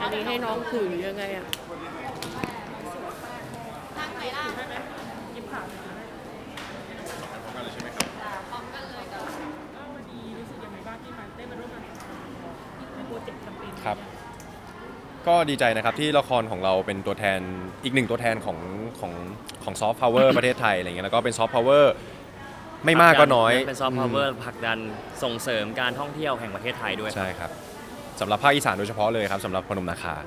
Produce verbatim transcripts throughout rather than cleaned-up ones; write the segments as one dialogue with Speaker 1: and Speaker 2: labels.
Speaker 1: นี้ให้น้องถือยังไงอ่ะ
Speaker 2: ตั้งไหนล่ะยิ้มขาวพร้อมกันเลยใช่ไหมครับพร้อมกันเลยก็วันนี้รู้สึกยังไงบ้างที่มาได้มาร่วมงานในโปรเจกต์แคมเปญ
Speaker 3: ครับก็ดีใจนะครับที่ละครของเราเป็นตัวแทนอีกหนึ่งตัวแทนของของของซอฟต์พาวเวอร์ประเทศไทยอะไรเงี้ยแล้วก็เป็นซอฟต์พาวเวอร์ไม่มากก็น้อย
Speaker 4: เป็นซอฟต์พาวเวอร์ผลักดันส่งเสริมการท่องเที่ยวแห่งประเทศไทยด้วย
Speaker 3: ใช่ครับสำหรับภาคอีสานโดยเฉพาะเลยครับสำหรับพนมนาคา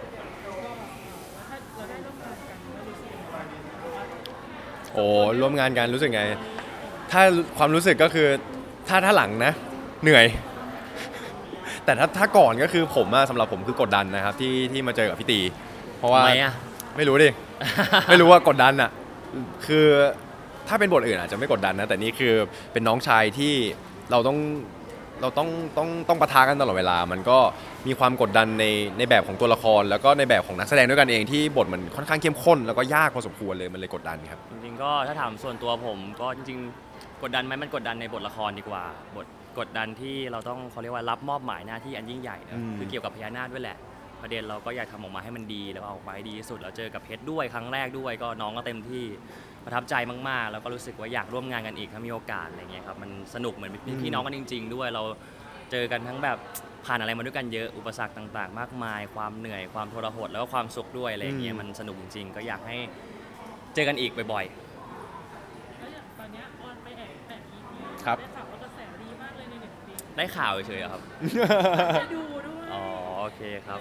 Speaker 3: โอ้ร่วมงานกันรู้สึกไงถ้าความรู้สึกก็คือถ้าถ้าหลังนะเหนื่อยแต่ถ้าถ้าก่อนก็คือผมสำหรับผมคือกดดันนะครับที่ที่มาเจอกับพี่ตีเพราะว่าไม่รู้ดิ ไม่รู้ว่ากดดันอ่ะคือถ้าเป็นบทอื่นอาจจะไม่กดดันนะแต่นี่คือเป็นน้องชายที่เราต้องเราต้องต้องต้องปะทะกันตลอดเวลามันก็มีความกดดันในในแบบของตัวละครแล้วก็ในแบบของนักแสดงด้วยกันเองที่บทมันค่อนข้างเข้มข้นแล้วก็ยากพอสมควรเลยมันเลยกดดันครับ
Speaker 4: จริงๆก็ถ้าถามส่วนตัวผมก็จริงๆกดดันไหมมันกดดันในบทละครดีกว่าบทกดดันที่เราต้องเขาเรียกว่ารับมอบหมายหน้าที่อันยิ่งใหญ่นะคือเกี่ยวกับพญานาคด้วยแหละประเด็นเราก็อยากทำออกมาให้มันดีแล้วออกมาให้ดีที่สุดเราเจอกับเพชรด้วยครั้งแรกด้วยก็น้องก็เต็มที่ประทับใจมากๆแล้วก็รู้สึกว่าอยากร่วมงานกันอีกถ้ามีโอกาสอะไรเงี้ยครับมันสนุกเหมือนพี่น้องกันจริงๆด้วยเราเจอกันทั้งแบบผ่านอะไรมาด้วยกันเยอะอุปสรรคต่างๆมากมายความเหนื่อยความทรหดแล้วก็ความสุขด้วยอะไรเงี้ยมันสนุกจริงๆก็อยากให้เจอกันอีกบ่อย
Speaker 2: ๆตอนนี้ออนไปแอบแอบ อี พี
Speaker 3: ครับ
Speaker 2: ได้ข่าวว่ากระแสดีมากเลยในเน็ตฟลิก
Speaker 4: ได้ข่าวเฉยๆครับ
Speaker 2: ได้ดูด้วย
Speaker 4: อ๋อโอเคครับ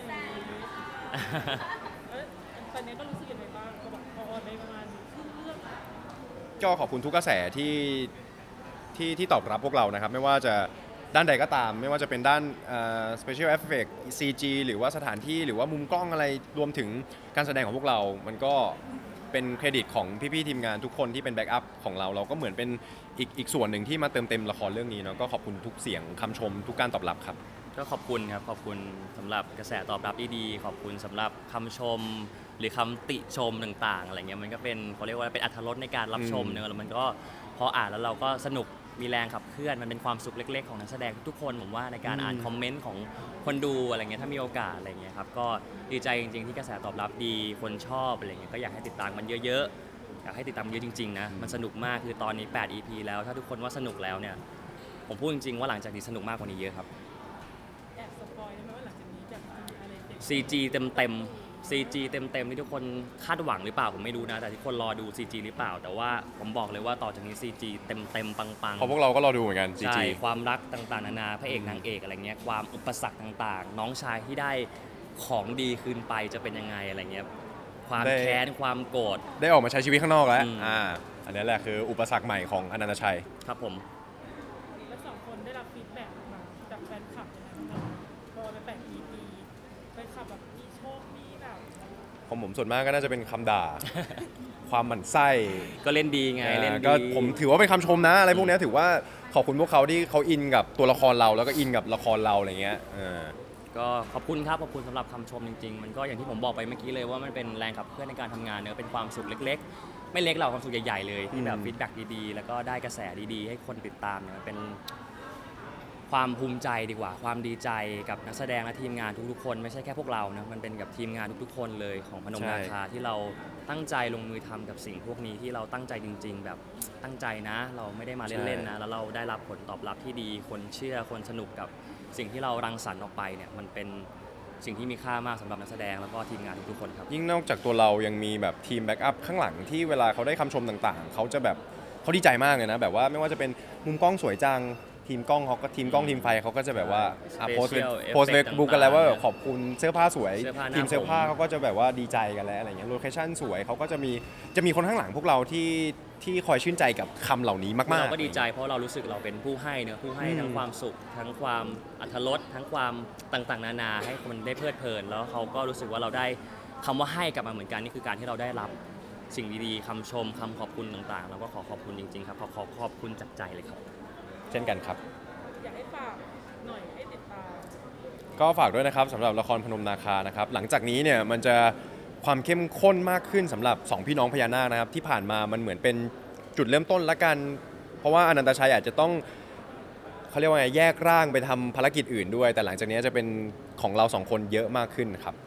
Speaker 2: ตอนนี้ก็รู้สึกยังไงบ้างก็แบบพอออนไปประมาณครึ่งเรื่อง
Speaker 3: ก็ขอบคุณทุกกระแสที่ที่ที่ตอบรับพวกเรานะครับไม่ว่าจะด้านใดก็ตามไม่ว่าจะเป็นด้าน special effect ซี จี หรือว่าสถานที่หรือว่ามุมกล้องอะไรรวมถึงการแสดงของพวกเรามันก็เป็นเครดิตของพี่ๆทีมงานทุกคนที่เป็นแบ็กอัพของเราเราก็เหมือนเป็นอีกอีกส่วนหนึ่งที่มาเติมเต็มละครเรื่องนี้เนาะก็ขอบคุณทุกเสียงคำชมทุกการตอบรับครับ
Speaker 4: ก็ขอบคุณครับขอบคุณสำหรับกระแสตอบรับดีๆขอบคุณสำหรับคำชมหรือคำติชมต่างๆอะไรเงี้ยมันก็เป็นเขาเรียกว่าเป็นอรรถรสในการรับชมเนอะแล้วมันก็พออ่านแล้วเราก็สนุกมีแรงขับเคลื่อนมันเป็นความสุขเล็กๆของนักแสดงทุกคนผมว่าในการอ่านคอมเมนต์ของคนดูอะไรเงี้ยถ้ามีโอกาสอะไรเงี้ยครับก็ดีใจจริงๆที่กระแสตอบรับดีคนชอบอะไรเงี้ยก็อยากให้ติดตามมันเยอะๆอยากให้ติดตามเยอะจริงๆนะมันสนุกมากคือตอนนี้แปด อี พี แล้วถ้าทุกคนว่าสนุกแล้วเนี่ยผมพูดจริงๆว่าหลังจากนี้สนุกมากกว่านี้เยอะครับ
Speaker 2: แอบสปอยได้ไหมว่าหลังจากนี้จะมีอะไรเด็ด
Speaker 4: ซี จี เต็มๆ ซี จี เต็มๆที่ทุกคนคาดหวังหรือเปล่าผมไม่รู้นะแต่ทุกคนรอดู ซี จี หรือเปล่าแต่ว่าผมบอกเลยว่าต่อจากนี้ ซี จี เต็มๆปังๆ
Speaker 3: เพราะพวกเราก็รอดูเหมือนกัน ซี จี
Speaker 4: ใช่ความรักต่างๆนานาพระเอกนางเอกอะไรเงี้ยความอุปสรรคต่างๆน้องชายที่ได้ของดีคืนไปจะเป็นยังไงอะไรเงี้ยความแค้นความโกรธ
Speaker 3: ได้ออกมาใช้ชีวิตข้างนอกแล้วอ่าอันนี้แหละคืออุปสรรคใหม่ของอนันตชัย
Speaker 4: ครับผม
Speaker 2: แล้วสองคนได้รับฟีดแบ็กมาจากแฟนคลับนะพอไปแปด อี พี แฟนคลับแบบมีโชคมีแบบ
Speaker 3: ของผมส่วนมากก็น่าจะเป็นคำด่า ความหมั่นไส้
Speaker 4: ก็เล่นดีไงเล่นดี
Speaker 3: ก็ผมถือว่าเป็นคำชมนะอะไรพวกนี้ถือว่าขอบคุณพวกเขาที่เขาอินกับตัวละครเราแล้วก็อินกับละครเราอะไรเงี้ย
Speaker 4: ก็ขอบคุณครับขอบคุณสำหรับคำชมจริงๆมันก็อย่างที่ผมบอกไปเมื่อกี้เลยว่ามันเป็นแรงขับเคลื่อนในการทำงานเนอะเป็นความสุขเล็กๆไม่เล็กเราความสุขใหญ่ๆเลยที่แบบฟีดแบ็กดีๆแล้วก็ได้กระแสดีๆให้คนติดตามเนี่ยเป็นความภูมิใจดีกว่าความดีใจกับนักแสดงและทีมงานทุกๆคนไม่ใช่แค่พวกเรานะมันเป็นกับทีมงานทุกๆคนเลยของพนมนาคาที่เราตั้งใจลงมือทำกับสิ่งพวกนี้ที่เราตั้งใจจริงๆแบบตั้งใจนะเราไม่ได้มาเล่นๆนะแล้วเราได้รับผลตอบรับที่ดีคนเชื่อคนสนุกกับสิ่งที่เรารังสรรค์ออกไปเนี่ยมันเป็นสิ่งที่มีค่ามากสำหรับนักแสดงแล้วก็ทีมงานทุกๆคนครับ
Speaker 3: ยิ่งนอกจากตัวเรายังมีแบบทีมแบ็กอัพข้างหลังที่เวลาเขาได้คำชมต่างๆเขาจะแบบเขาดีใจมากเลยนะแบบว่าไม่ว่าจะเป็นมุมกล้องสวยจังทีมกล้องเขาก็ทีมกล้องทีมไฟเขาก็จะแบบว่าโพสต์โพสต์เฟซบุ๊กกันแล้วว่าขอบคุณเสื้อผ้าสวยทีมเสื้อผ้าเขาก็จะแบบว่าดีใจกันแล้วอะไรเงี้ยโลเคชั่นสวยเขาก็จะมีจะมีคนข้างหลังพวกเราที่ที่คอยชื่นใจกับคำเหล่านี้มากๆ
Speaker 4: เราก็ดีใจเพราะเรารู้สึกเราเป็นผู้ให้เนอะผู้ให้ทั้งความสุขทั้งความอรรถรสทั้งความต่างๆนานาให้คนได้เพลิดเพลินแล้วเขาก็รู้สึกว่าเราได้คำว่าให้กลับมาเหมือนกันนี่คือการที่เราได้รับสิ่งดีๆคำชมคำขอบคุณต่างๆเราก็ขอขอบคุณจริงๆครับขอขอขอบคุณจากใจเลยครับ
Speaker 3: เช่นกันครับ
Speaker 2: อยากให้ฝากหน่อยให้ติดตาม
Speaker 3: ก็ฝากด้วยนะครับสำหรับละครพนมนาคานะครับหลังจากนี้เนี่ยมันจะความเข้มข้นมากขึ้นสำหรับสองพี่น้องพญานาคนะครับที่ผ่านมามันเหมือนเป็นจุดเริ่มต้นละกันเพราะว่าอนันตชัยอาจจะต้องเขาเรียกว่าไงแยกร่างไปทำภารกิจอื่นด้วยแต่หลังจากนี้จะเป็นของเราสองคนเยอะมากขึ้นครับ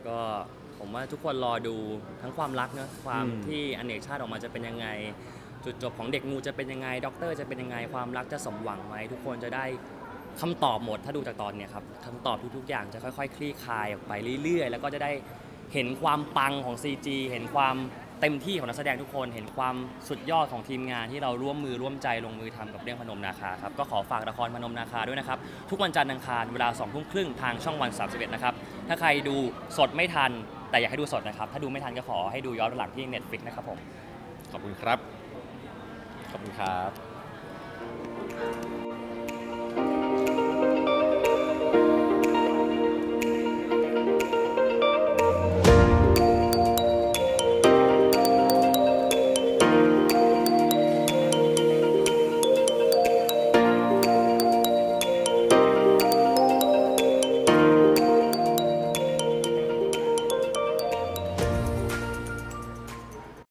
Speaker 4: ก็ผมว่าทุกคนรอดูทั้งความรักเนอะความ
Speaker 3: อืม
Speaker 4: ที่อเนกชาติออกมาจะเป็นยังไง จุดจบของเด็กงูจะเป็นยังไงด็อกเตอร์จะเป็นยังไงความรักจะสมหวังไหมทุกคนจะได้คำตอบหมดถ้าดูจากตอนเนี้ยครับคำตอบทุกๆอย่างจะค่อยๆ คลี่คลายออกไปเรื่อยๆ แล้วก็จะได้เห็นความปังของ ซี จี เห็นความเต็มที่ของนักแสดงทุกคน เห็นความสุดยอดของทีมงานที่เราร่วมมือร่วมใจลงมือทำกับเรื่องพนมนาคาครับก็ขอฝากละครพนมนาคาด้วยนะครับทุกวันจันทร์อังคารเวลาสองทุ่มครึ่งทางช่องวันสามสิบเอ็ดนะครับถ้าใครดูสดไม่ทันแต่อยากให้ดูสดนะครับถ้าดูไม่ทันก็ขอให้ดูย้อนหลังที่ Netflix นะครับผม
Speaker 3: ขอบคุณครับ ขอบคุณครับ